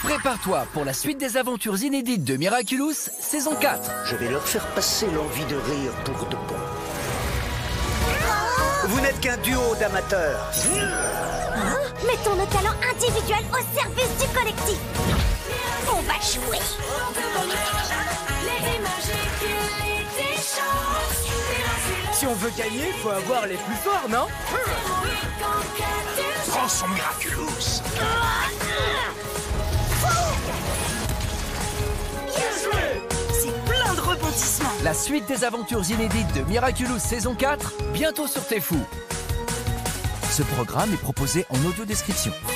Prépare-toi pour la suite des aventures inédites de Miraculous, saison 4. Je vais leur faire passer l'envie de rire pour de bon. Vous n'êtes qu'un duo d'amateurs. Mettons nos talents individuels au service du collectif. On va jouer. Si on veut gagner, faut avoir les plus forts, non? Prends son Miraculous. C'est plein de rebondissements. La suite des aventures inédites de Miraculous, saison 4, bientôt sur T'es Fou. Ce programme est proposé en audio description.